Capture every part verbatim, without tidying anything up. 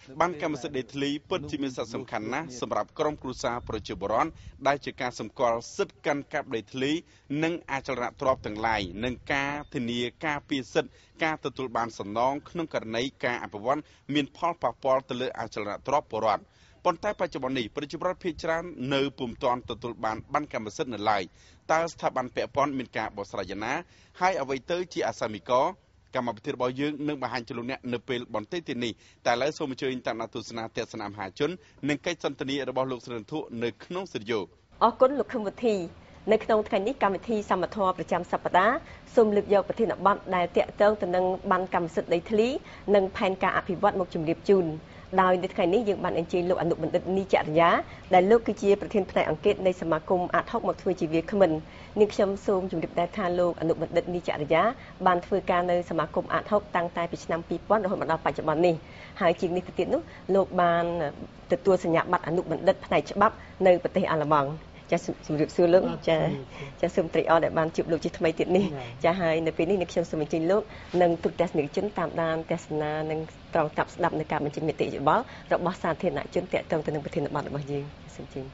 บ้านกรรมสิทธิ์เดทลีเปิดจิมีสัตว์สำคัญนะสำหรับกรมครูซาประจุบร้อนได้จากการสำกอลสิทธิ์กันกับเดทลีนั่งอาจารย์ตรอบต่างหลายนั่งกาธนียกาปีสิทธิ์กาตตุลบานสนองขนมกระไนกาอภิวัตมีนพอลปะปอลตะเลอาจารย์ตรอบปรอดปนใต้ปัจจุบันนี้ประจุบร้อนพิจารณาเนื้อปุ่มตอนตตุลบานบ้านกรรมสิทธิ์ในลายตาสถาบันเปะปอนมีการบทสลายนะให้เอาไว้เตอร์จีอาซามิกอกรรมพิธีบอยยืงนึ่งบาหันจุลุเนี่ยเนเปลบอนเตตินีแต่และสมเจออินตานาตุสนาเตสนามหาชนหนึ่งใกล้สันตนีระบอบลูกเสด็จทุในขนมสิโยออกก้นลูกคำวิธีในขนมไทยนี้กรรมวิธีสมทอประจำสัปดาห์สุ่มลึกยาวประเทศนบัตได้เตะเติงแต่นังบันกรรมสิทธิ์ในทลีนังแผนการอภิวัตมุกจุมเรียบจุนดาวในไทยนี้ยังบันเอ็นจีลูกอนุบันดนิจารยะได้ลูกกิจประเทศไทยอังกฤษในสมาคมอาทอกหมดทวีจีวีขมันนิคชมซูมจุมเรียบได้ทานลูกอนุบันดนิจารยะบันทวีการในสมาคมอาทอกตั้งแต่ปีนำปีป้อนเรามาปัจจุบันนี้หายจริงในติดนู้ลูกบานติดตัวสัญญาบัตรอนุบันดในฉบับในประเทศอาลมังจะสมเด็จซื้อเรื่องจะจะสมตรีออเดบานจุบลูกจิตไม่ติดนี่จะให้ในปีนี้ในช่วงสมัยจริงลูกหนึ่งตุกเตสหนึ่งจุดตามดานเตสนาหนึ่งตรองตับดับในการมันจะมีติจุบอลเราบอสซาเทียนจุดเตะตรงตัวหนึ่งประเทศบัตรบางยิงสมจริง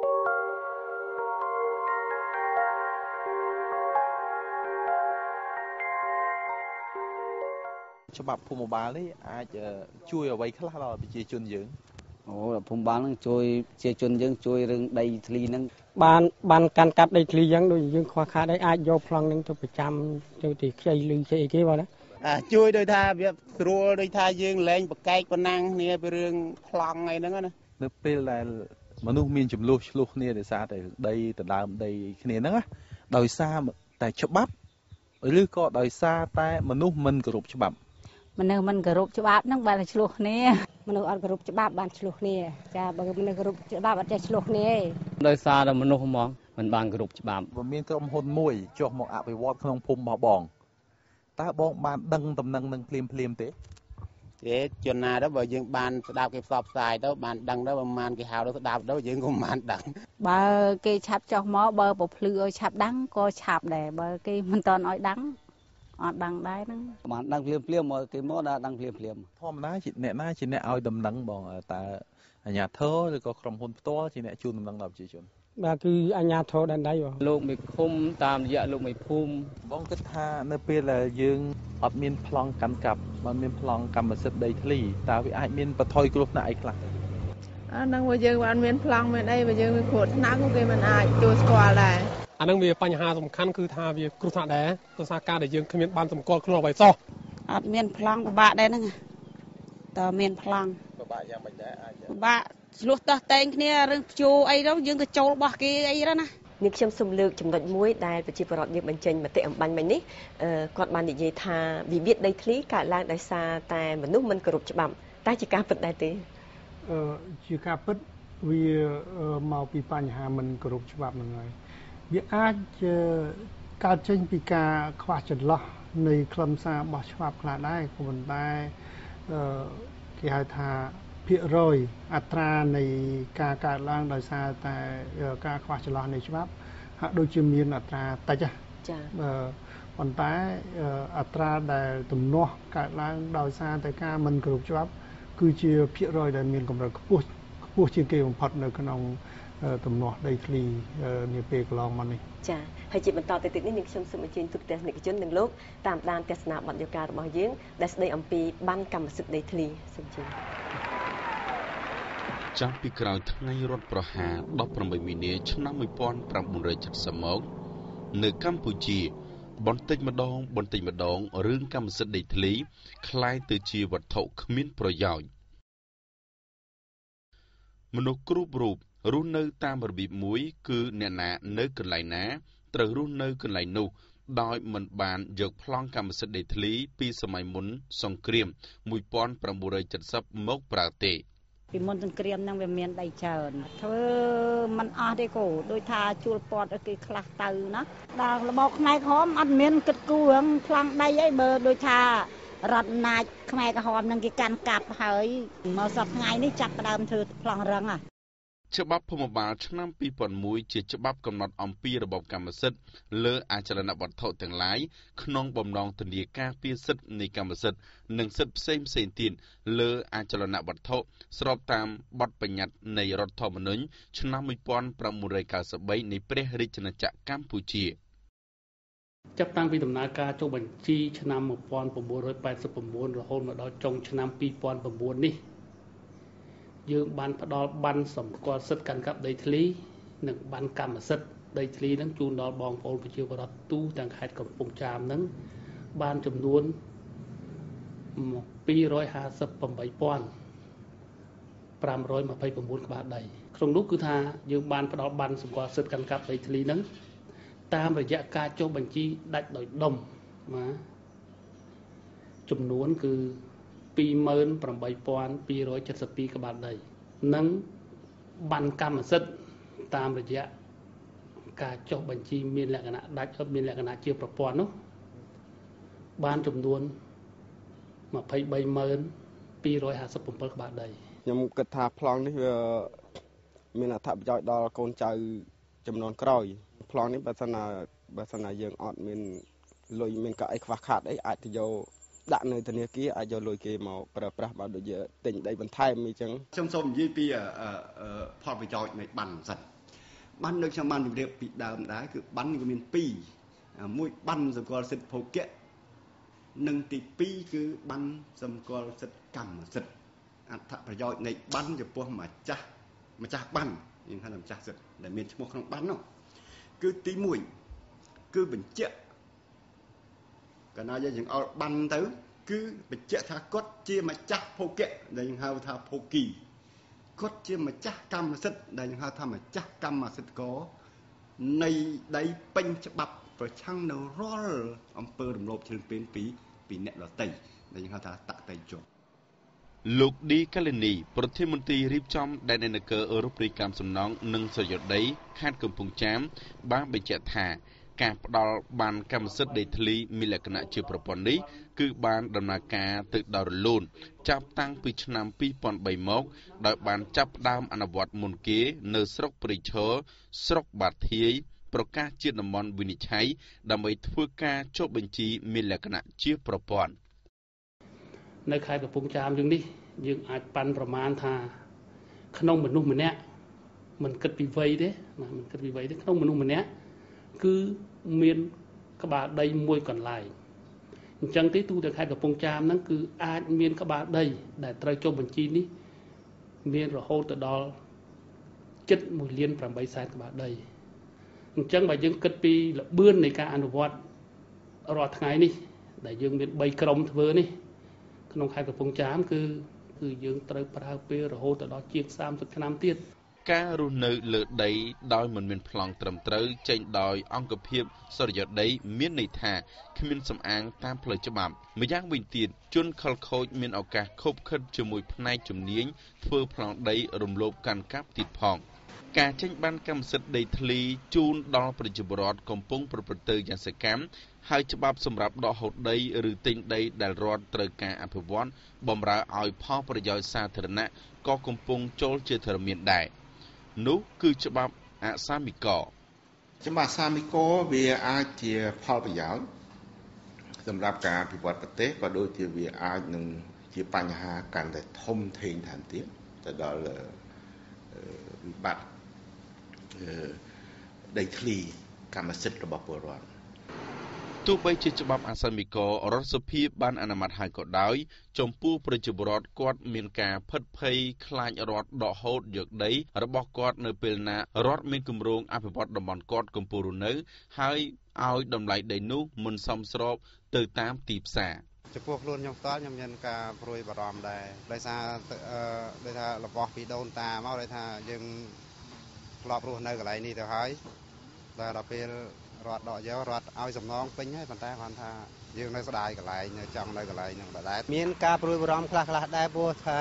ฉบับภูมิบาลนี่อาจจะช่วยเอาไว้คลาเราไปเจจนยืงโอ้ภูมิบาลนั่งช่วยเจจนยืงช่วยเรื่องใดทลีนั่งบ้านบ้านการกับใดทลียังโดยยืงควาคาได้อาจโยพลังนั่งตัวประจำโดยที่ใช้ลือใช้กี่วันนะช่วยโดยท่าแบบรัวโดยท่ายืงแรงปากไก่ปนังเนี่ยเป็นเรื่องพลังไงนั่นก็นะเนื้อเป็นอะไรมนุษย์มีจุ่มลูกลูกเนี่ยเดี๋ยวซาแต่ใดแต่ดามใดเนี่ยนั่นก็โดยซาแต่ฉบับหรือก็โดยซาแต่มนุษย์มันกรุบฉบับมันเนี่ยมันกรุบฉบับนั่งบ้านฉลุเนี่ยมันเอากรุบฉบับบ้านฉลุเนี่ยจะบางมันกรุบฉบับบ้านฉลุเนี่ยโดยซาแต่มนุษย์มองมันบางกรุบฉบับมันมีกรมหุ่นมวยจอกมองอาไปวอดขนมพุ่มบ่บองตาบองบานดังตำนังดังเพลียมเพลียมเตะเจ๊จนนาđó bởi dương bàn đào cái sọp xài đó bàn đằng đó bằng màn cái hào đó đào đó dương cũng màn đằng bờ cái chạp cho mó bờ bột lừa chạp đắng co chạp để bờ cái mình toàn nói đắngอดดังได้นั่งมันดังเพลียมเพลียมมากี่โมดดังเพลียมเพลียมพ่อมันน่าจิตเนี่ยน่าจิตเนี่ยเอาดำดังบอกแต่ญาติเธอหรือก็ครองคนตัวจิตเนี่ยจูนดำดังเราจีจนนั่นคืออัญญาโทดันได้อยู่ลูกไม่คุ้มตามระยะลูกไม่พุ่มบ้องกึศท่าเนื้อเปรี้ยยืงอดมีนพลองกันกับมันมีพลองกรรมสิทธิ์ใดทลีตาวิไอมีนปะทอยกรุ๊ปไหนคลังอันนั้นว่ายืงวันมีนพลองไม่ได้ว่ายืงขวดนักก็คือมันอาจจูสกออะไรอันนั้นมีปัญหาสำคัญคือทาวิกรุษณะแดดตัวสาการได้ยืงขมิ้นบานสมกอลครัวไว้ซ้ออัดมีนพลองบะได้นั่งต่อมีนพลองบะยังไม่ได้บะลูกตาเต็งเนี่ยเรื่องจูไอ้เรายืงกระโจลบะกี่ไอ้แล้วนะนิคมสมลึกจำนวนมุ้ยได้ประชิปรอดยืมบัญชีมาเตะบันบันนี้กอดบันดิเยธาวิบิดได้ทลีการล้างได้ซาแต่มนุษย์มันกรุบฉบับใต้จิการปิดได้ตีจิการปิดวิมาปีปัญหามันกรุบฉบับมันไงวิอาจจะการเชิญปีกาขวาจัดล้อในคลำซาบอฉบับขนาดได้คนได้เกี่ยวกับเพียรอยอัตราในการการล้างโดยซาแต่การขวาจัดล้อในฉบับโดยจะมีอัตราแต่จะคนได้อัตราได้ตุ่มนัวการล้างโดยซาแต่การมันกรุบฉบับคือเชื่อเพียรอยได้มีกำลังพูดพูดเชื่อเกี่ยวกับพัดในขนมตุ่มนัวได้ทลีเนี่ยเปกลองมันนี่จ้าให้จิตมันต่อติดติดนิดนึงชมสมัยจีนตุกเตสนิกจนหนึ่งลูกตามด้านเทศนาบรรยากาศบางยิ่งได้แสดงอัมพีบ้านกรรมศึกได้ทลีสมจริงจากปีกลางทั้งในรถประหารดอกประมิมีเนชนะไม่ป้อนปรับบุญเรจัดสมองในกัมพูชีบนติมาดองบนติมาดองเรื่องกรรมศึกได้ทลีคล้ายตือชีวัตถุขมิ้นประยอยมนุษย์กรุบรูปรุ่นเนื้อตามระเบียบมุ้ยคือเนื้อหนาเนื้อกันไหลนะตรึรุ่นเนื้อกันไหลนุโดยมันบานยกพลองกรรมสิทธิ์เดทลีปีสมัยมุนสงครามมวยป้อนประบุเรจัดซับมกปราเตปีมุนสงครามนั่งเวียนเมียนได้เชิญเธอมันอาได้กูโดยทาจูลปอดก็คลาตือนะดาวระบอกนายหอมอันเมียนกึดกูงพลังได้ไอ้เบอร์โดยทารัดนายขมายกระหอมนั่งกิการกับเฮ้ยมาสับไงนี่จับประดามเธอพลังรังอ่ะច្បាប់ភូមិបាលឆ្នាំពីរពាន់មួយជាច្បាប់កំណត់អំពីរបបកម្មសិទ្ធិលើអចលនវត្ថុទាំងឡាយក្នុងបំណងធានាការពារសិទ្ធិនៃកម្មសិទ្ធិនិងសិទ្ធិផ្សេងផ្សេងទៀតលើអចលនវត្ថុស្របតាមបទបញ្ញត្តិនៃរដ្ឋធម្មនុញ្ញឆ្នាំmột nghìn chín trăm chín mươi baនៃព្រះរាជាណាចក្រកម្ពុជាចាប់តាំងពីដំណើរការចុះបញ្ជីឆ្នាំmột nghìn chín trăm tám mươi chínរហូតមកដល់ចុងឆ្នាំពីរពាន់៩នេះយើងបានផ្ដល់ប័ណ្ណសម្គាល់សិទ្ធិកាន់កាប់ដីធ្លីនិងប័ណ្ណកម្មសិទ្ធិដីធ្លីនឹងជូនដល់បងប្អូនប្រជាពលរដ្ឋទូទាំងខេត្តកំពង់ចាមនឹងបានចំនួនពីររយห้าสิบแปดពាន់ប្រាំរយម្ភៃប្រាំបួនក្បាលដីក្នុងនោះគឺថាយើងបានផ្ដល់ប័ណ្ណសម្គាល់សិទ្ធិកាន់កាប់ដីធ្លីនឹងតាមរយៈការចុះបញ្ជីដាច់ដោយដុំណាចំនួនគឺពីរម៉ឺនប្រាំបីពាន់ពីររយเจ็ดสิบពីរក្បាលដីនិងប័ណ្ណកម្មសិទ្ធិតាមរយៈការចុះបញ្ជីមានលក្ខណៈដាច់អត់មានលក្ខណៈជាប្រព័ន្ធនោះបានចំនួនម្ភៃបីម៉ឺនពីររយห้าสิบเจ็ดក្បាលដីខ្ញុំគិតថាប្លង់នេះវាមានអត្ថប្រយោជន៍ដល់កូនចៅចំនួនក្រោយប្លង់នេះបើសិនណាបើសិនណាយើងអត់មានលុយមានកៅអីខ្វះខាតអីអាចទៅយកដាក់នៅធនាគារអាចយកលុយគេមកប្រើប្រាស់បើដូចជាទិញដីបន្ថែមអីចឹងខ្ញុំសូមនិយាយពីផលប្រយោជន៍នៃប័ណ្ណសិទ្ធិប័ណ្ណដូចខ្ញុំបានជម្រាបពីដើមដែរគឺប័ណ្ណវាមានពីរមួយប័ណ្ណសម្គាល់សិទ្ធិភោគៈនិងទីពីរគឺប័ណ្ណសម្គាល់សិទ្ធិកម្មសិទ្ធិអត្ថប្រយោជន៍នៃប័ណ្ណចំពោះម្ចាស់ម្ចាស់ប័ណ្ណយើងហៅថាម្ចាស់សិទ្ធិដែលមានឈ្មោះក្នុងប័ណ្ណនោះគឺទីមួយគឺបញ្ជាក់កាលណាយើងឲ្យប័ណ្ណទៅគឺបញ្ជាក់ថាគាត់ជាម្ចាស់ភោគៈដែលយើងហៅថាភោគីគាត់ជាម្ចាស់កម្មសិទ្ធិដែលយើងហៅថាម្ចាស់កម្មសិទ្ធិករនៃដីពេញច្បាប់ប្រឆាំងនៅរាល់អំពើរំលោភជ្រើសពេលពីពីអ្នកដទៃដែលយើងហៅថាតតៃជនលោកឌីកាលីនីប្រធានមន្ត្រីរៀបចំដែននគរអឺរ៉ុបរីកម្មសំណង់និងស្រយោដីខេត្តកំពង់ចាមបានបញ្ជាក់ថាការផ្ដល់បានកម្មសិទ្ធិដីធ្លីមានលក្ខណៈជាប្រព័ន្ធនេះគឺបានដំណើរការទៅដោយរលូនចាប់តាំងពីឆ្នាំពីរពាន់បីមកដោយបានចាប់ផ្ដើមអនុវត្តមុនគេនៅស្រុកព្រៃឈរស្រុកបាធាយប្រកាសជាតំបន់វិនិច្ឆ័យដើម្បីធ្វើការចុះបញ្ជីមានលក្ខណៈជាប្រព័ន្ធនៅខេត្តកំពង់ចាមយើងនេះយើងអាចប៉ាន់ប្រមាណថាក្នុងមនុស្សម្នាក់មិនគិតពីវ័យទេណាមិនគិតពីវ័យទេក្នុងមនុស្សម្នាក់គឺមានក្បាលដីមួយកន្លែងអញ្ចឹងទេទូទៅខេត្តកំពង់ចាមហ្នឹងគឺអាចមានក្បាលដីដែលត្រូវចុះបញ្ជីនេះមានរហូតទៅដល់ជិតមួយលានប្រាំបីសែនក្បាលដីអញ្ចឹងបើយើងគិតពីល្បឿននៃការអនុវត្តរាល់ថ្ងៃនេះដែលយើងមានបីក្រុមធ្វើនេះក្នុងខេត្តកំពង់ចាមគឺគឺយើងត្រូវប្រើពេលរហូតដល់ជាងសាមសិបឆ្នាំទៀតការរស់នៅលើដីដោយមិនមានប្លង់ត្រឹមត្រូវចេញដោយអង្គភាពសរិយោដីមានន័យថាគ្មានសម្អាងតាមផ្លូវច្បាប់ម្យ៉ាងវិញទៀតជនខិលខូចមានឱកាសខົບខិតជាមួយផ្នែកជំនាញធ្វើប្លង់ដីរំលោភកាន់កាប់ទៀតផងការចេញបានកម្មសិទ្ធិដីធ្លីជូនដល់ប្រជាពលរដ្ឋកំពុងប្រព្រឹត្តទៅយ៉ាងសកម្មហើយច្បាប់សម្រាប់ដកហូតដីឬទិញដីដែលរដ្ឋត្រូវការអភិវឌ្ឍបម្រើឲ្យផលប្រយោជន៍សាធារណៈក៏កំពុងចូលជាធរមានដែរនោះគឺច្បាប់អសាមិកច្បាប់អសាមិកវាអាចជាផលប្រយោជន៍សម្រាប់ការអភិវឌ្ឍប្រទេសក៏ដូចជាវាអាចនឹងជាបញ្ហាកាន់តែធំធេងថែមទៀតទៅដល់វិបត្តិដីធ្លីកម្មសិទ្ធិរបស់ពលរដ្ឋទោះបីជាច្បាប់អសាមិករដ្ឋសភាបានអនុម័តហើយក៏ដោយចំពោះប្រជាពលរដ្ឋគាត់មានការផិតភ័យខ្លាចរដ្ឋដកហូតយកដីរបស់គាត់នៅពេលណារដ្ឋមានគម្រោងអភិវឌ្ឍតំបន់គាត់កំពុងរស់នៅហើយឲ្យតម្លៃដីនោះមិនសមស្របទៅតាមទីផ្សារចំពោះខ្លួនខ្ញុំផ្ទាល់ខ្ញុំមានការព្រួយបារម្ភដែរដោយសារដោយថារបស់ពីដូនតាមកដោយថាយើងធ្លាប់រស់នៅកន្លែងនេះទៅហើយតែដល់ពេលរដ្ឋដកយករដ្ឋឲ្យសំណងពេញហើយប៉ុន្តែគាត់ថាយើងនៅស្ដាយកន្លែងនៅចង់នៅកន្លែងហ្នឹងដែរមានការព្រួយបារម្ភខ្លះខ្លះដែរព្រោះថា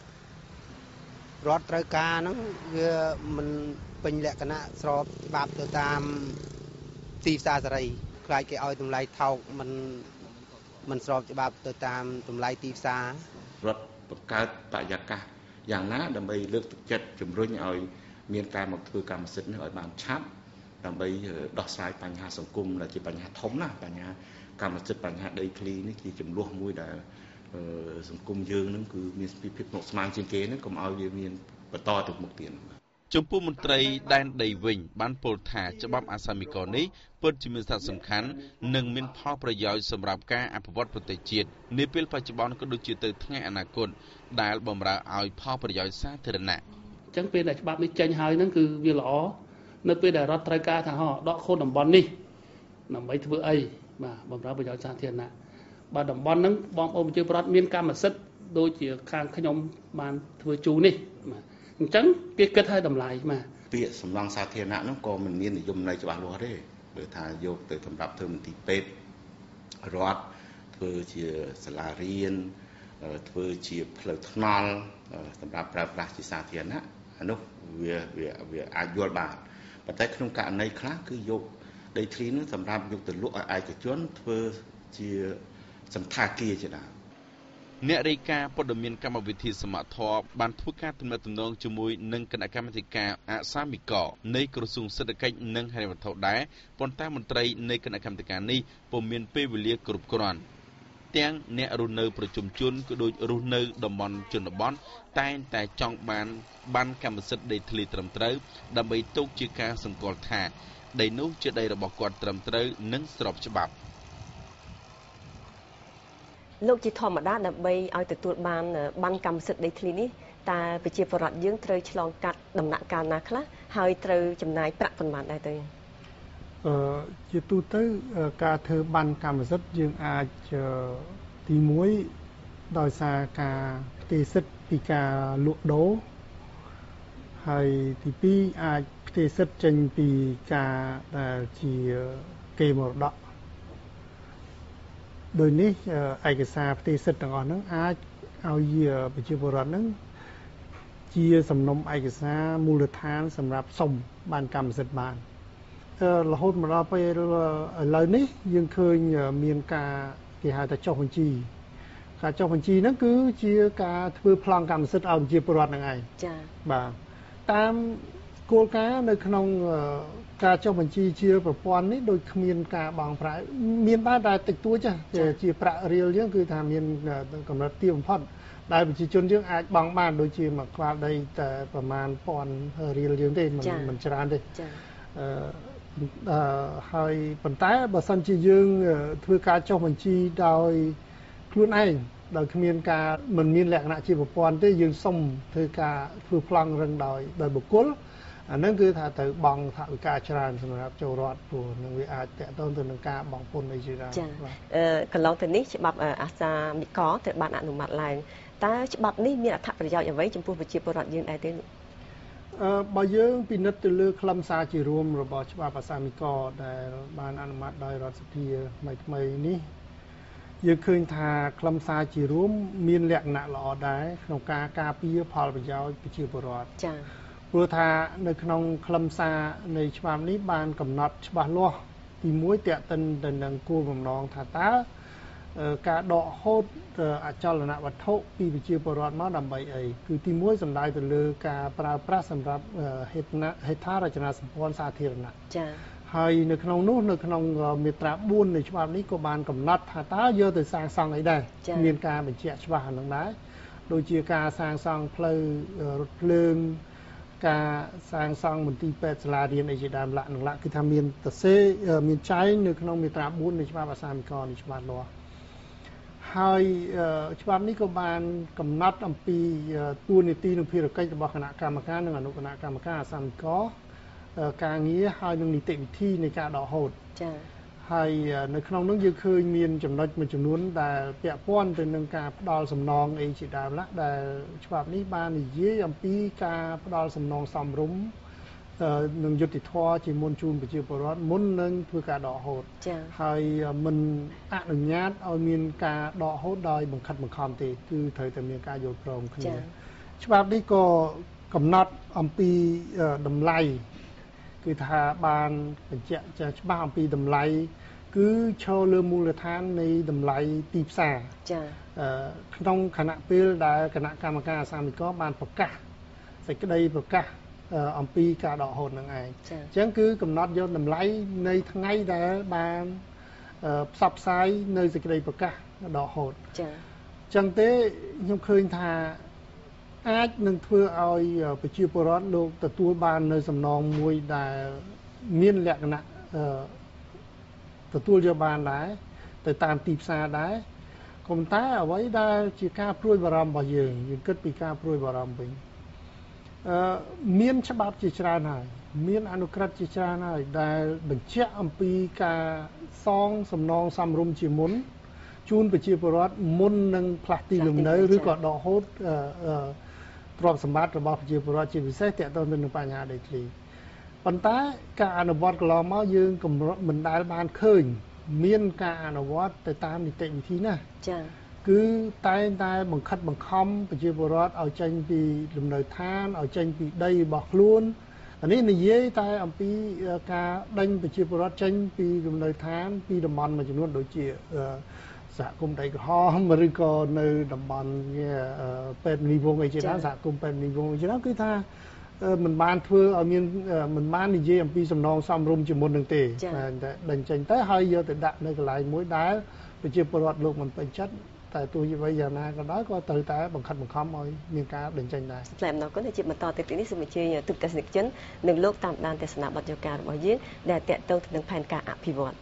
រដ្ឋត្រូវការហ្នឹងវាមិនពេញលក្ខណៈស្របច្បាប់ទៅតាមទីផ្សារសេរីខ្លាចគេឲ្យតម្លៃថោកមិនមិនស្របច្បាប់ទៅតាមតម្លៃទីផ្សាររដ្ឋបង្កើតបរិយាកាសយ៉ាងណាដើម្បីលើកទឹកចិត្តជំរុញឲ្យមានការមកធ្វើកម្មសិទ្ធិនេះឲ្យបានឆាប់ដើម្បីដោះស្រាយបញ្ហាសង្គមដែលជាបញ្ហាធំណាស់បញ្ហាកម្មសិទ្ធិបញ្ហាដីធ្លីនេះជាចំនួនមួយដែលសង្គមយើងនឹងគឺមានភាពស្មុគស្មាញជាងគេនឹងកុំឲ្យវាមានបន្តទៅមុខទៀតចំពោះមន្ត្រីដែនដីវិញបានពោលថាច្បាប់អាសាមីកនេះពិតជាមានសារៈសំខាន់និងមានផលប្រយោជន៍សម្រាប់ការអភិវឌ្ឍប្រទេសជាតិនាពេលបច្ចុប្បន្នក៏ដូចជាទៅថ្ងៃអនាគតដែលបម្រើឲ្យផលប្រយោជន៍សាធារណៈអញ្ចឹងពេលដែលច្បាប់នេះចេញហើយហ្នឹងគឺវាល្អនៅពេលដែលរដ្ឋត្រូវការថាហោដកខូនតំបន់នេះដើម្បីធ្វើអីបាទបម្រើប្រយោជន៍សាធារណៈបាទតំបន់ហ្នឹងបងប្អូនប្រជាពលរដ្ឋមានកម្មសិទ្ធិដូចជាខាងខ្ញុំបានធ្វើជូរនេះបាទអញ្ចឹងគេគិតឲ្យតម្លៃបាទពាក្យសំឡងសាធារណៈហ្នឹងក៏មិនមាននិយមន័យច្បាស់លាស់ទេបើថាយកទៅសម្រាប់ធ្វើមន្ទីរពេទ្យរដ្ឋធ្វើជាសាលារៀនធ្វើជាផ្លូវថ្នល់សម្រាប់ប្រើប្រាស់ជាសាធារណៈអានោះវាវាវាអាចយល់បានប៉ុន្តែក្នុងករណីខ្លះគឺយកដីធ្លីនោះសម្រាប់យកទៅលក់ឲ្យឯកជនធ្វើជាសន្តាគារជាដើមអ្នករាយការណ៍ព័ត៌មានកម្មវិធីសមត្ថភាពបានធ្វើការទំនាក់ទំនងជាមួយនឹងគណៈកម្មាធិការអសាមិកនៃក្រសួងសេដ្ឋកិច្ចនិងហិរញ្ញវត្ថុដែរប៉ុន្តែមន្ត្រីនៃគណៈកម្មាធិការនេះពុំមានពេលវេលាគ្រប់គ្រាន់ទាំងអ្នករស់នៅប្រជុំជនក៏ដូចរស់នៅតំបន់ជនបទតែងតែចង់បានបានកម្មសិទ្ធិដីធ្លីត្រឹមត្រូវដើម្បីទុកជាការសម្គាល់ថាដីនោះជាដីរបស់គាត់ត្រឹមត្រូវនិងស្របច្បាប់លោកជាធម្មតាដើម្បីឲ្យទទួលបានបានកម្មសិទ្ធិដីធ្លីនេះតើប្រជាពលរដ្ឋយើងត្រូវឆ្លងកាត់ដំណាក់កាលណាខ្លះហើយត្រូវចំណាយប្រាក់ប៉ុន្មានដែរទៅអឺជាទូទៅការធ្វើបានកម្មសិទ្ធិយើងអាចទីមួយដោយសារការផ្ទេរសិទ្ធិពីការលក់ដូរហើយទីពីរអាចផ្ទេរសិទ្ធិចេញពីការដែលជាគេមរតកដោយនេះឯកសារផ្ទេរសិទ្ធិទាំងអស់ហ្នឹងអាចឲ្យប្រជាពលរដ្ឋហ្នឹងជាសំណុំឯកសារមូលដ្ឋានសម្រាប់សុំបានកម្មសិទ្ធិបានរហូតមកដល់ពេលឥឡូវនេះយើងឃើញមានការគេហៅថាចុះបញ្ជីការចុះបញ្ជីហ្នឹងគឺជាការធ្វើប្លង់កម្មសិទ្ធិឲ្យប្រជាពលរដ្ឋហ្នឹងឯងចា៎បាទតាមគោលការណ៍នៅក្នុងការចុះបញ្ជីជាប្រព័ន្ធនេះដូចគ្មានការបង់ប្រាក់មានបានតែតិចតួចជាប្រាក់រៀលយើងគឺថាមានកម្រិតទាបបំផុតដែលប្រជាជនយើងអាចបង់បានដូចជាមួយខ្វះដីតែប្រមាណពាន់រៀលយើងទេមិនមិនច្រើនទេចា៎អឺហើយប៉ុន្តែបើសិនជាយើងធ្វើការចុះបញ្ជីដោយខ្លួនឯងដោយគ្មានការមិនមានលក្ខណៈជាប្រព័ន្ធទេយើងសុំធ្វើការធ្វើប្លង់រឹងដោយដោយបុគ្គលអានឹងគឺថាទៅបង់ថវិកាច្រើនសម្រាប់ចូលរដ្ឋព្រោះនឹងវាអាចតកតងទៅនឹងការបង់ពន្ធអីជាដើមចា៎អឺកន្លងទៅនេះច្បាប់អាសាមិកត្រូវបានអនុម័តឡើងតើច្បាប់នេះមានអត្ថប្រយោជន៍អ្វីចំពោះប្រជាពលរដ្ឋយើងដែរទេអឺបើយើងពិនិត្យទៅលើខ្លឹមសារជារួមរបស់ច្បាប់អាសាមិកដែលបានអនុម័តដោយរដ្ឋសភាថ្មីៗនេះយើងឃើញថាខ្លឹមសារជារួមមានលក្ខណៈល្អដែរក្នុងការការពារផលប្រយោជន៍ប្រជាពលរដ្ឋចា៎ព្រោះថានៅក្នុងខ្លឹមសារនៃច្បាប់នេះបានកំណត់ច្បាស់លាស់ទីមួយតេតិនទៅនឹងគោលបំណងថាតើការដកហូតអចលនវត្ថុពីប្រជាពលរដ្ឋមកដើម្បីអីគឺទីមួយសំដៅទៅលើការប្រើប្រាស់សម្រាប់ហេតុហេដ្ឋារចនាសម្ព័ន្ធសាធារណៈចា៎ហើយនៅក្នុងនោះនៅក្នុងមាត្រាបួននៃច្បាប់នេះក៏បានកំណត់ថាតើយកទៅសាងសង់អីដែរមានការបញ្ជាក់ច្បាស់អានឹងដែរដូចជាការសាងសង់ផ្លូវរថភ្លើងការសាងសង់មន្ទីរពេទ្យសាលារៀនអីជាដើមលក្ខណៈគឺថាមានតសេមានចែងនៅក្នុងមាត្រាបួននៃច្បាប់អាសាមិកនេះច្បាស់លាស់ហើយច្បាប់នេះក៏បានកំណត់អំពីទួលនីតិនិងភារកិច្ចរបស់គណៈកម្មការនិងអនុគណៈកម្មការអាសាមិកការងារហើយនឹងនីតិវិធីនៃការដកហូតចា៎ហើយនៅក្នុងនោះយើងឃើញមានចំណុចមួយចំនួនដែលពាក់ព័ន្ធទៅនឹងការផ្ដល់សំណងអីជាដើមណាដែលច្បាប់នេះបាននិយាយអំពីការផ្ដល់សំណងសមរម្យនឹងយុត្តិធម៌ជាមុនជូនប្រជាពលរដ្ឋមុននឹងធ្វើការដកហូតចា៎ហើយមិនអនុញ្ញាតឲ្យមានការដកហូតដោយបង្ខិតបង្ខំទេគឺត្រូវតែមានការយល់ព្រមគ្នាច្បាប់នេះក៏កំណត់អំពីតម្លៃគឺថាបានបញ្ជាក់ច្បាស់អំពីតម្លៃគឺឈរលើមូលដ្ឋាននៃតម្លៃទីផ្សារចា៎ក្នុងគណៈពេលដែលគណៈកម្មការអាសាមិកបានប្រកាសសេចក្តីប្រកាសអំពីការដកហូតនឹងឯងអញ្ចឹងគឺកំណត់យកតម្លៃនៃថ្ងៃដែលបានផ្សព្វផ្សាយនៅសេចក្តីប្រកាសដកហូតចា៎អញ្ចឹងទេខ្ញុំឃើញថាអាចនឹងធ្វើឲ្យប្រជាពលរដ្ឋលោកទទួលបាននៅសំណងមួយដែលមានលក្ខណៈទទួលយកបានដែរទៅតាមទីផ្សារដែរក៏ប៉ុន្តែអ្វីដែលជាការព្រួយបារម្ភរបស់យើងយើងគិតពីការព្រួយបារម្ភវិញអឺមានច្បាប់ជាច្រើនហើយមានអនុក្រឹត្យជាច្រើនហើយដែលបញ្ជាក់អំពីការសងសំណងសមរម្យជាមុនជូនប្រជាពលរដ្ឋមុននឹងផ្លាស់ទីលំនៅឬក៏ដកហូតអឺទ្រព្យសម្បត្តិរបស់ប្រជាពលរដ្ឋជាពិសេសទាក់ទងទៅនឹងបញ្ហាដីធ្លីប៉ុន្តែការអនុវត្តកន្លងមកយើងមិនដែលបានឃើញមានការអនុវត្តទៅតាមនីតិវិធីណាចា៎គឺតែងតែបង្ខិតបង្ខំប្រជាពលរដ្ឋឲ្យចេញពីលំនៅឋានឲ្យចេញពីដីរបស់ខ្លួនអានេះនិយាយតែអំពីការដេញប្រជាពលរដ្ឋចេញពីលំនៅឋានពីតំបន់មួយចំនួនដូចជាសហគមន៍ដីក្រហមឬក៏នៅតំបន់ពេទ្យនីវងអីជាដើមសហគមន៍ពេទ្យនីវងអីជាដើមគឺថាមិនបានធ្វើឲ្យមានមិនបាននិយាយអំពីសំណងសមរម្យជាមុននឹងទេតែដេញចេញទៅហើយយកទៅដាក់នៅកន្លែងមួយដែលប្រជាពលរដ្ឋលោកមិនពេញចិត្តតែទោះជាយ៉ាងណាក៏ដោយក៏ត្រូវតែបង្ខិតបង្ខំឲ្យមានការដេញចេញដែរផ្លែអំណរគុណជាបន្តទៅទីនេះសូមអញ្ជើញទូតទស្សនិកជននិងលោកតាមដានទស្សនៈបទយោការរបស់យើងដែលតាក់ទងទៅនឹងផែនការអភិវឌ្ឍន៍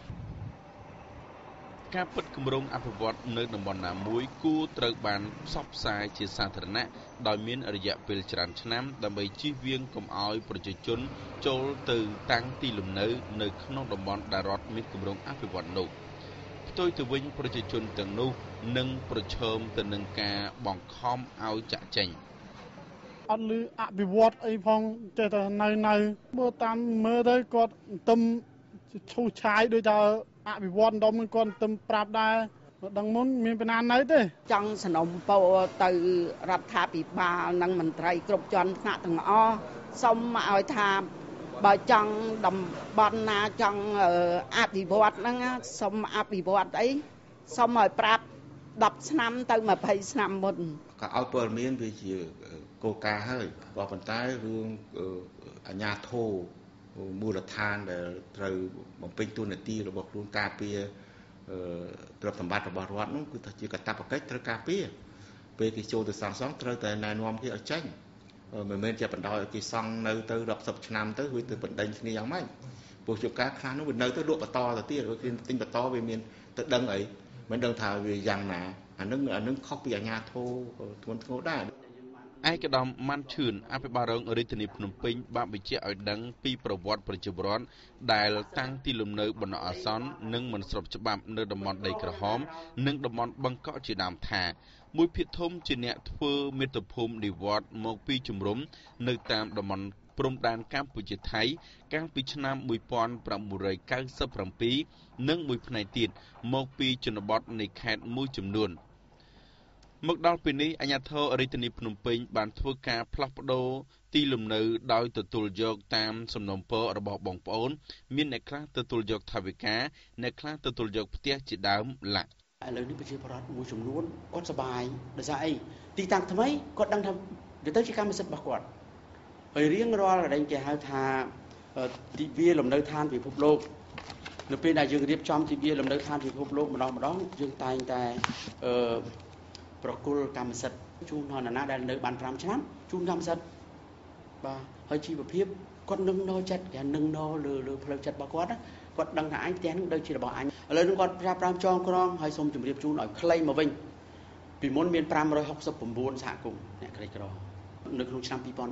ការពិតគម្រោងអភិវឌ្ឍនៅតំបន់ណាមួយគួរត្រូវបានផ្សព្វផ្សាយជាសាធារណៈដោយមានរយៈពេលច្រើនឆ្នាំដើម្បីជៀសវាងកុំឲ្យប្រជាជនចូលទៅតាំងទីលំនៅនៅក្នុងតំបន់ដែលរដ្ឋមានគម្រោងអភិវឌ្ឍនោះផ្ទុយទៅវិញប្រជាជនទាំងនោះនឹងប្រឈមទៅនឹងការបង្ខំឲ្យចាក់ចែងអត់លឺអភិវឌ្ឍអីផងចេះតែនៅនៅមើលតាមមើលទៅគាត់ទំឈូសឆាយដូចថាអភិវឌ្ឍន៍ដុំគាត់ទំប្រាប់ដែរដឹងមុនមានបណ្ណានៅទេចង់สนំពោទៅរដ្ឋាភិបាលនិងមន្ត្រីគ្រប់ជាន់ថ្នាក់ទាំងអស់សូមឲ្យថាបើចង់តំបន់ណាចង់អភិវឌ្ឍហ្នឹងសូមអភិវឌ្ឍអីសូមឲ្យប្រាប់ដប់ឆ្នាំទៅម្ភៃឆ្នាំមុនក៏ឲ្យព័ត៌មានវាជាគោលការណ៍ហើយក៏ប៉ុន្តែរឿងអាជ្ញាធរមូលដ្ឋានដែលត្រូវបំពេញតួនាទីរបស់ខ្លួនការពារទ្រព្យសម្បត្តិរបស់រដ្ឋនោះគឺថាជាកាតព្វកិច្ចត្រូវការពារពេលគេចូលទៅសាងសង់ត្រូវតែណែនាំគេឲ្យចេញមិនមែនជាបណ្ដោយឲ្យគេសង់នៅទៅរាប់សិបឆ្នាំទៅវាទៅបណ្ដេញគ្នាយ៉ាងម៉េចព្រោះជួបការខ្លះនោះវានៅទៅលក់បន្តទៅទៀតគេទិញបន្តវាមានទៅដឹងអីមិនដឹងថាវាយ៉ាងណាអានឹងអានឹងខុសពីអាជ្ញាធរធ្ងន់ធ្ងរដែរឯកឧត្តមម៉ាន់ឈឿនអភិបាលរងរាជធានីភ្នំពេញបានបញ្ជាក់ឲ្យដឹងពីប្រវត្តិប្រជាពលរដ្ឋដែលតាំងទីលំនៅបណ្ដោះអាសន្ននិងមិនស្របច្បាប់នៅតំបន់ដីក្រហមនិងតំបន់បឹងកក់ជាដើមថាមួយភាគធំជាអ្នកធ្វើមាតុភូមិនិវត្តន៍មកពីជំរំនៅតាមតំបន់ព្រំដែនកម្ពុជាថៃកាលពីឆ្នាំmột nghìn chín trăm chín mươi bảyនិងមួយផ្នែកទៀតមកពីជនបទនៃខេត្តមួយចំនួនមកដល់ពេលនេះអាជ្ញាធររាជធានីភ្នំពេញបានធ្វើការផ្លាស់ប្ដូរទីលំនៅដោយទទួលយកតាមសំណូមពររបស់បងប្អូនមានអ្នកខ្លះទទួលយកថវិកាអ្នកខ្លះទទួលយកផ្ទះជាដើមឡាក់ឥឡូវនេះប្រជាពលរដ្ឋមួយចំនួនគាត់សប្បាយដោយសារអីទីតាំងថ្មីគាត់ដឹងថាវាទៅជាកម្មសិទ្ធិរបស់គាត់ហើយរៀងរាល់ដែលគេហៅថាទីវាលំនៅឋានពិភពលោកនៅពេលដែលយើងរៀបចំទីវាលំនៅឋានពិភពលោកម្ដងម្ដងយើងតែងតែអឺប្រគល់កម្មសិទ្ធិជូនដល់អ្នកណាដែលនៅបាន5ឆ្នាំជូនកម្មសិទ្ធិបាទហើយជីវភាពគាត់នឹងនៅចិត្តគេនឹងនៅលើលើផ្លូវចិត្តរបស់គាត់គាត់ដឹងថាអញផ្ទះនឹងដូចជារបស់អញឥឡូវនេះគាត់ប្រាប់ប្រាំចងក្រងហើយសូមជម្រាបជូនឲ្យខ្លីមកវិញពីមុនមាន569សហគមន៍អ្នកក្រីក្រនៅក្នុងឆ្នាំ2003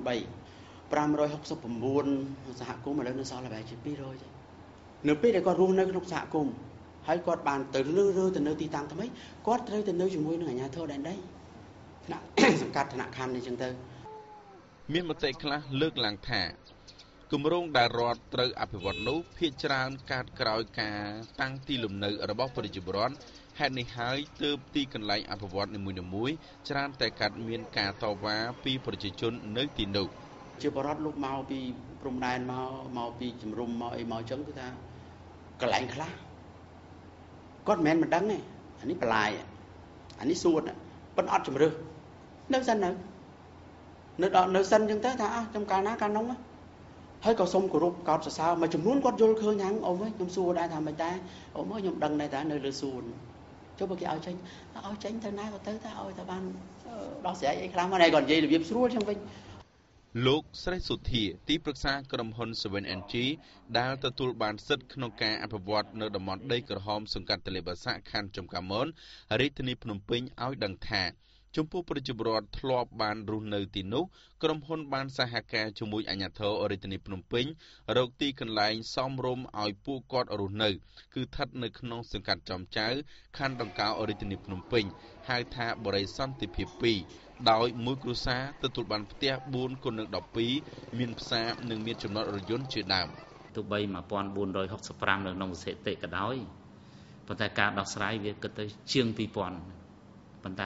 569សហគមន៍ឥឡូវនៅសល់តែជា200ទេនៅពេលដែលគាត់រស់នៅក្នុងសហគមន៍ហើយគាត់បានទៅលើលើទៅនៅទីតាំងថ្មីគាត់ត្រូវទៅនៅជាមួយនឹងអាជ្ញាធរដែនដីថ្នាក់សង្កាត់ថ្នាក់ខណ្ឌនេះចឹងទៅមានមតិខ្លះលើកឡើងថាគម្រោងដែលរដ្ឋត្រូវអភិវឌ្ឍនោះភាគច្រើនកើតក្រោយការតាំងទីលំនៅរបស់ប្រជាពលរដ្ឋហេតុនេះហើយទើបទីកន្លែងអភិវឌ្ឍនីមួយៗច្រើនតែកើតមានការតវ៉ាពីប្រជាជននៅទីនោះជាបរដ្ឋលោកមកពីព្រំដែនមកមកពីជំរំមកអីមកចឹងគឺថាកន្លែងខ្លះគាត់មិនមែនមិនដឹងទេអានេះបន្លាយអានេះសួតប៉ុន្តែអត់ជំរឿសនៅសិននៅនៅដល់នៅសិនចឹងទៅថាអះចំការណាកាលនោះហើយក៏សុំគោរពកោតសរសើរមួយចំនួនគាត់យល់ឃើញហ្នឹងអូនខ្ញុំសួរដែរថាមិនដែរអូនមើលខ្ញុំដឹងដែរថានៅលើសួនចុះបើគេឲ្យចេញឲ្យចេញទៅណាក៏ទៅថាឲ្យតែបានដោះស្រាយអីខ្លះមកហើយគាត់និយាយរបៀបស្រួលចឹងវិញលោកស្រីសុធាទីប្រឹក្សាក្រុមហ៊ុន សេven អេន ជី ដែលទទួលបានសិទ្ធិក្នុងការអភិវឌ្ឍនៅតំបន់ដីក្រហមសង្កាត់ទន្លេបាសាក់ខណ្ឌចំការមនរាជធានីភ្នំពេញឲ្យដឹងថាចំពោះប្រជាពលរដ្ឋធ្លាប់បានរស់នៅទីនោះក្រុមហ៊ុនបានសហការជាមួយអាជ្ញាធររាជធានីភ្នំពេញរកទីកន្លែងសមរម្យឲ្យពួកគាត់រស់នៅគឺស្ថិតនៅក្នុងសង្កាត់ចំចៅខណ្ឌដង្កោរាជធានីភ្នំពេញហៅថាបរិយាសន្តិភាពពីរដោយមួយគ្រួសារទទួលបានផ្ទះបួនគុណនឹងដប់ពីរមានផ្សារនិងមានចំណតរថយន្តជាដើមទោះបីmột nghìn bốn trăm sáu mươi lămនៅក្នុងវិស័យតិក៏ដោយប៉ុន្តែការដោះស្រាយវាគិតទៅជាងពីរពាន់ប៉ុន្តែ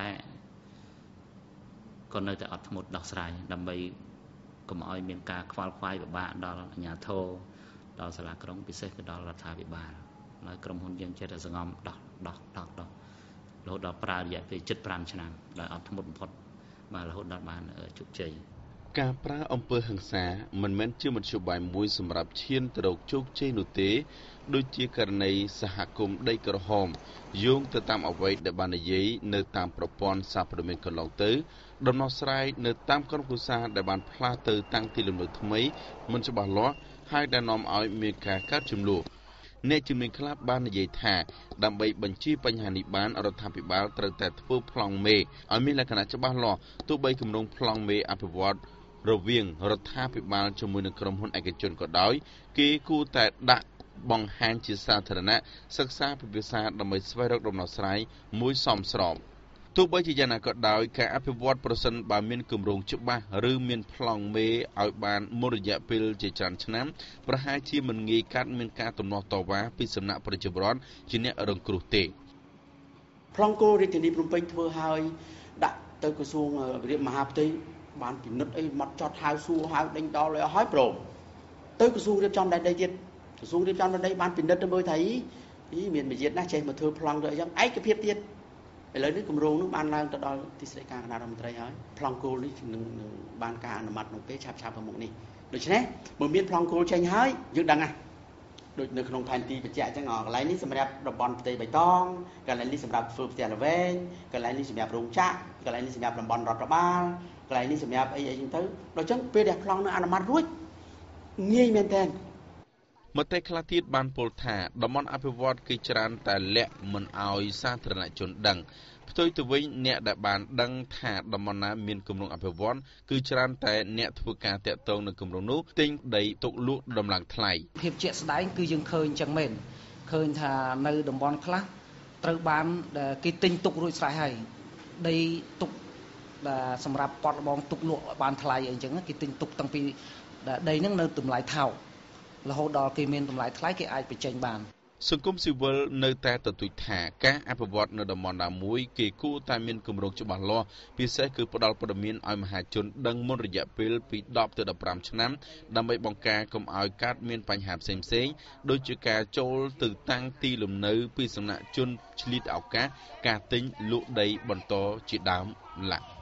ក៏នៅតែអត់ធ្មត់ដោះស្រាយដើម្បីកុំឲ្យមានការខ្វល់ខ្វាយពិបាកដល់អាជ្ញាធរដល់សាលាក្រុងពិសេសគឺដល់រដ្ឋាភិបាលហើយក្រុមហ៊ុនយើងចេះតែសង្ងំដោះដោះដោះដោះរហូតដល់ប្រើរយៈពេលជិត5ឆ្នាំដោយអត់ធ្មត់បំផុតបាទរហូតដល់បានជោគជ័យការប្រើអំពើហិង្សាមិនមែនជាមធ្យោបាយមួយសម្រាប់ឈានទៅរកជោគជ័យនោះទេដូចជាករណីសហគមន៍ដីក្រហមយោងទៅតាមអ្វីដែលបាននិយាយនៅតាមប្រព័ន្ធសារព័ត៌មានកន្លងទៅដំណោះស្រាយនៅតាមក្រុមគ្រួសារដែលបានផ្លាស់ទៅតាំងទីលំនៅថ្មីមិនច្បាស់លាស់ហើយដែលនាំឲ្យមានការកើតជម្លោះអ្នកជំនាញខ្លះបាននិយាយថាដើម្បីបញ្ជាបញ្ហានេះបានរដ្ឋាភិបាលត្រូវតែធ្វើប្លង់មេឲ្យមានលក្ខណៈច្បាស់លាស់ទោះបីគម្រោងប្លង់មេអភិវឌ្ឍរវាងរដ្ឋាភិបាលជាមួយនឹងក្រុមហ៊ុនឯកជនក៏ដោយគេគួរតែដាក់បង្ហាញជាសាធារណៈសិក្សាពិភាក្សាដើម្បីស្វែងរកដំណោះស្រាយមួយសមស្របទោះបីជាយ៉ាងណាក៏ដោយការអភិវឌ្ឍប្រសិនបើមានគម្រោងច្បាស់ឬមានប្លង់មេឲ្យបានមួយរយៈពេលជាច្រើនឆ្នាំប្រហែលជាមិនងាយកាត់មានការទំនាស់តវ៉ាពីសំណាក់ប្រជាពលរដ្ឋជាអ្នករងគ្រោះទេប្លង់គោលរាជធានីភ្នំពេញធ្វើឲ្យដាក់ទៅក្រសួងវិទ្យាមហាផ្ទៃបានពិនិត្យអីមកចត់ហៅសួរហៅដេញដោលឲ្យហើយព្រមទៅក្រសួងរៀបចំដែនដីទៀតក្រសួងរៀបចំដែនដីបានពិនិត្យទៅមើលថាអីមានវិជាណាស់ចេះមកធ្វើប្លង់ទៅអីចឹងឯកភាពទៀតឥឡូវនេះគម្រោងនោះបានឡើងទៅដល់ទីស្តីការគណៈរដ្ឋមន្ត្រីហើយប្លង់គោលនេះនឹងបានការអនុម័តក្នុងពេលឆាប់ឆាប់ទៅមុខនេះដូច្នេះបើមានប្លង់គោលចេញហើយយើងដឹងណាដូចនៅក្នុងផែនទីបញ្ជាក់អញ្ចឹងកន្លែងនេះសម្រាប់តំបន់ផ្ទៃបៃតងកន្លែងនេះសម្រាប់ធ្វើផ្ទះល្វែងកន្លែងនេះសម្រាប់រោងចក្រកន្លែងនេះសម្រាប់តំបន់រដ្ឋបាលកន្លែងនេះសម្រាប់អីអីចឹងទៅដល់ចឹងពេលដែលប្លង់នឹងអនុម័តរួចងាយមែនតើមតិខ្លះទៀតបានពោលថាតំបន់អភិវឌ្ឍគឺច្រើនតែលាក់មិនឲ្យសាធារណជនដឹងផ្ទុយទៅវិញអ្នកដែលបានដឹងថាតំបន់ណាមានគម្រោងអភិវឌ្ឍគឺច្រើនតែអ្នកធ្វើការតាក់ទងនឹងគម្រោងនោះទិញដីទុកលក់ដំឡើងថ្លៃភាពជាក់ស្ដែងគឺយើងឃើញចឹងមែនឃើញថានៅតំបន់ខ្លះត្រូវបានគេទិញទុករួចស្រេចហើយដីទុកដែលសម្រាប់ប៉តលបងទុកលក់បានថ្លៃអីចឹងគេទិញទុកតាំងពីដីហ្នឹងនៅតម្លៃថោករហូតដល់គេមានតម្លៃថ្លៃគេអាចបញ្ចេញបានសង្គមស៊ីវិលនៅតែទទូចថាការអភិវឌ្ឍនៅតំបន់ណាមួយគេគួរតែមានគម្រោងច្បាស់លាស់ពិសេសគឺផ្ដល់ព័ត៌មានឲ្យមហាជនដឹងមុនរយៈពេលពីដប់ទៅដប់ប្រាំឆ្នាំដើម្បីបង្ការកុំឲ្យកើតមានបញ្ហាផ្សេងៗដូចជាការចូលទៅតាំងទីលំនៅពីសំណាក់ជនឆ្លៀតឱកាសការទិញលក់ដីបន្តជាដើមឡាក់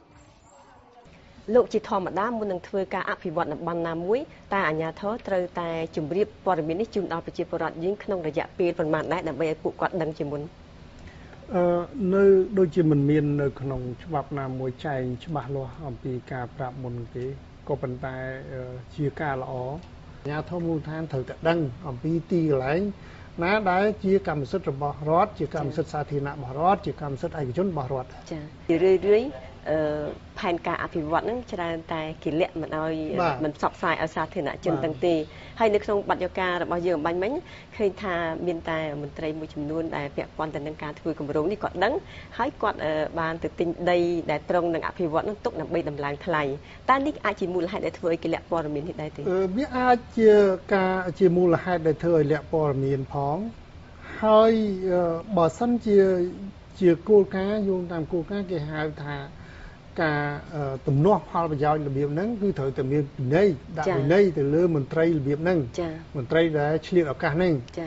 លោកជាធម្មតាមុននឹងធ្វើការអភិវឌ្ឍតំបន់ណាមួយតែអាជ្ញាធរត្រូវតែជម្រាបព័ត៌មាននេះជូនដល់ប្រជាពលរដ្ឋយើងក្នុងរយៈពេលប្រមាណដែរដើម្បីឲ្យពួកគាត់ដឹងជាមុនអឺនៅដូចជាមិនមាននៅក្នុងច្បាប់ណាមួយចែងច្បាស់លាស់អំពីការប្រាប់មុនទេក៏ប៉ុន្តែជាការល្អអាជ្ញាធរមូលដ្ឋានត្រូវតែដឹងអំពីទីកន្លែងណាដែលជាកម្មសិទ្ធិរបស់រដ្ឋជាកម្មសិទ្ធិសាធារណៈរបស់រដ្ឋជាកម្មសិទ្ធិឯកជនរបស់រដ្ឋចា៎រឿយរឿយផែនការអភិវឌ្ឍហ្នឹងច្រើនតែគេលាក់មិនឲ្យមិនផ្សព្វផ្សាយឲ្យសាធារណជនទាំងទេហើយនៅក្នុងបទយការបស់យើងអំបញ្ញមិញឃើញថាមានតែមន្ត្រីមួយចំនួនដែលពាក់ព័ន្ធទៅនឹងការធ្វើគម្រោងនេះគាត់ដឹងហើយគាត់បានទៅទិញដីដែលត្រង់នឹងអភិវឌ្ឍហ្នឹងទុកដើម្បីដំឡើងថ្លៃតែនេះអាចជាមូលហេតុដែលធ្វើឲ្យគេលាក់ព័ត៌មាននេះដែរទេវាអាចជាការជាមូលហេតុដែលធ្វើឲ្យលាក់ព័ត៌មានផងហើយបើសិនជាជាគោលការណ៍យោងតាមគោលការណ៍គេហៅថាការទំនាស់ផលប្រយោជន៍របៀបហ្នឹងគឺត្រូវតែមានវិន័យដាក់វិន័យទៅលើមន្ត្រីរបៀបហ្នឹងមន្ត្រីដែលឆ្លៀតឱកាសហ្នឹង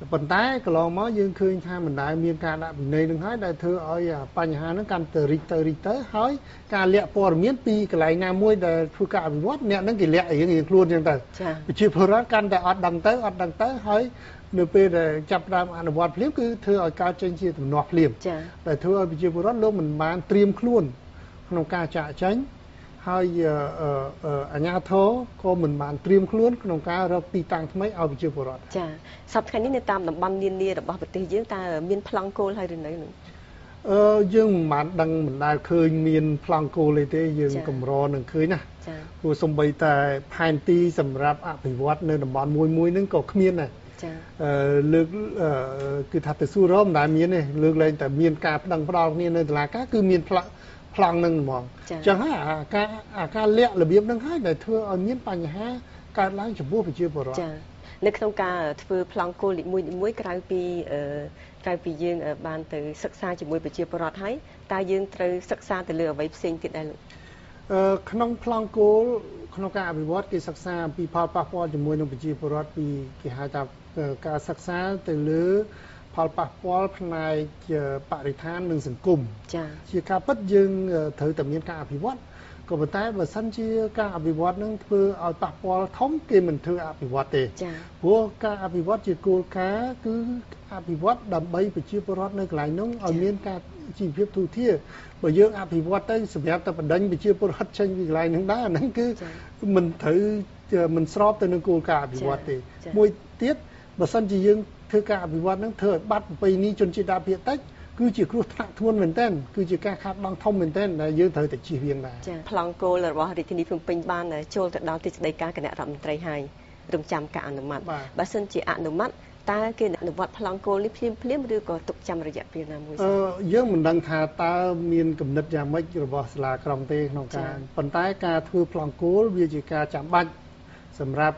ប៉ុន្តែកន្លងមកយើងឃើញថាមិនដែលមានការដាក់វិន័យនឹងហើយដែលធ្វើឲ្យបញ្ហាហ្នឹងកាន់តែរីកទៅរីកទៅហើយការលាក់ព័ត៌មានពីកន្លែងណាមួយដែលធ្វើការអភិវឌ្ឍអ្នកហ្នឹងគេលាក់រៀងរៀងខ្លួនចឹងទៅប្រជាពលរដ្ឋកាន់តែអត់ដឹងទៅអត់ដឹងទៅហើយនៅពេលដែលចាប់ផ្ដើមអនុវត្តភ្លាមគឺធ្វើឲ្យកើតចេញជាទំនាស់ភ្លាមដែលធ្វើឲ្យប្រជាពលរដ្ឋលោកមិនបានត្រៀមខ្លួនក្នុងការចាក់ចេញហើយអាជ្ញាធរក៏មិនបានត្រៀមខ្លួនក្នុងការរកទីតាំងថ្មីឲ្យប្រជាពលរដ្ឋចាសប្តាហ៍នេះនៅតាមតំបន់នានារបស់ប្រទេសយើងតើមានប្លង់គោលហើយឬនៅនោះអឺយើងមិនបានដឹងមិនដែលឃើញមានប្លង់គោលទេយើងកម្រនឹងឃើញណាព្រោះសំបីតែផែនទីសម្រាប់អភិវឌ្ឍនៅតំបន់មួយមួយហ្នឹងក៏គ្មានដែរអឺលើកគឺថាទៅសួររមមិនដែលមានទេលើកលែងតែមានការប្តឹងផ្ដាល់គ្នានៅតុលាការគឺមានប្លង់ប្លង់នឹងហ្មងអញ្ចឹងហើយអាការអាការលាក់របៀបនឹងហើយដែលធ្វើឲ្យមានបញ្ហាកើតឡើងចំពោះប្រជាពលរដ្ឋចានៅក្នុងការធ្វើប្លង់គោលនីមួយៗក្រៅពីក្រៅពីយើងបានទៅសិក្សាជាមួយប្រជាពលរដ្ឋហើយតើយើងត្រូវសិក្សាទៅលើអ្វីផ្សេងទៀតដែរលោកអឺក្នុងប្លង់គោលក្នុងការអភិវឌ្ឍគេសិក្សាអំពីផលប៉ះពាល់ជាមួយនឹងប្រជាពលរដ្ឋពីគេហៅថាការសិក្សាទៅលើផលប៉ះពាល់ផ្នែកបរិស្ថាននិងសង្គមចា៎ជាការពិតយើងត្រូវតែមានការអភិវឌ្ឍក៏ប៉ុន្តែបើសិនជាការអភិវឌ្ឍនឹងធ្វើឲ្យប៉ះពាល់ធំគេមិនធ្វើអភិវឌ្ឍទេចា៎ព្រោះការអភិវឌ្ឍជាគោលការណ៍គឺអភិវឌ្ឍដើម្បីប្រជាពលរដ្ឋនៅកន្លែងនោះឲ្យមានការជីវភាពទូធាបើយើងអភិវឌ្ឍទៅសម្រាប់តែបណ្ដេញប្រជាពលរដ្ឋចេញពីកន្លែងនោះដែរអាហ្នឹងគឺមិនត្រូវមិនស្របទៅនឹងគោលការណ៍អភិវឌ្ឍទេមួយទៀតបើសិនជាយើងធ្វើការអភិវឌ្ឍនឹងធ្វើឲ្យបាត់ប្រពៃណីជនជាតិដើមភាគតិចគឺជាគ្រោះថ្នាក់ធ្ងន់មែនទែនគឺជាការខាតបង់ធំមែនទែនដែលយើងត្រូវតែជៀសវាងដែរចា៎ប្លង់គោលរបស់រាជធានីភ្នំពេញបានចូលទៅដល់ទិសដីការគណៈរដ្ឋមន្ត្រីហើយរងចាំការអនុម័តបើសិនជាអនុម័តតើគេអនុវត្តប្លង់គោលនេះភ្លាមភ្លាមឬក៏ទុកចាំរយៈពេលណាមួយអឺយើងមិនដឹងថាតើមានគំនិតយ៉ាងម៉េចរបស់សាលាក្រុងទេក្នុងការប៉ុន្តែការធ្វើប្លង់គោលវាជាការចាំបាច់សម្រាប់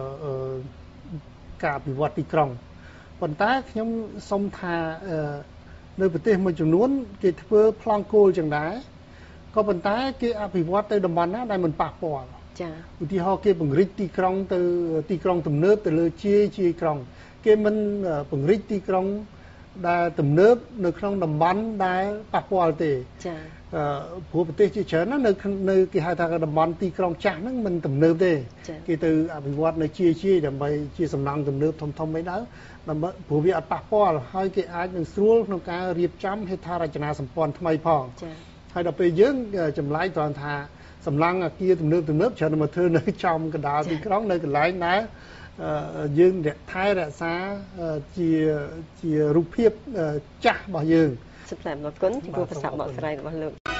ការអភិវឌ្ឍទីក្រុងប៉ុន្តែខ្ញុំសូមថានៅប្រទេសមួយចំនួនគេធ្វើប្លង់គោលចឹងដែរក៏ប៉ុន្តែគេអភិវឌ្ឍទៅតំបន់ណាដែលមិនប៉ះពាល់ចា៎ឧទាហរណ៍គេពង្រីកទីក្រុងទៅទីក្រុងទំនើបទៅលើជាយជាយក្រុងគេមិនពង្រីកទីក្រុងដែលទំនើបនៅក្នុងតំបន់ដែលប៉ះពាល់ទេចា៎ព្រោះប្រទេសជាច្រើនណានៅនៅគេហៅថាតំបន់ទីក្រុងចាស់ហ្នឹងមិនទំនើបទេគេទៅអភិវឌ្ឍនៅជាយជាយដើម្បីជាសំណង់ទំនើបធំធំអីដែរដើម្បីព្រោះវាអត់ប៉ះពាល់ហើយគេអាចនឹងស្រួលក្នុងការរៀបចំហេដ្ឋារចនាសម្ព័ន្ធថ្មីផងហើយដល់ពេលយើងចម្លែកត្រង់ថាសំឡងអាគារទំនើបទំនើបច្រើនមកធ្វើនៅចំកណ្ដាលទីក្រុងនៅកន្លែងណាយើងថែរក្សាជាជារូបភាពចាស់របស់យើងសូមថ្លែងអំណរគុណចំពោះប្រសាសន៍បកស្រាយរបស់លោក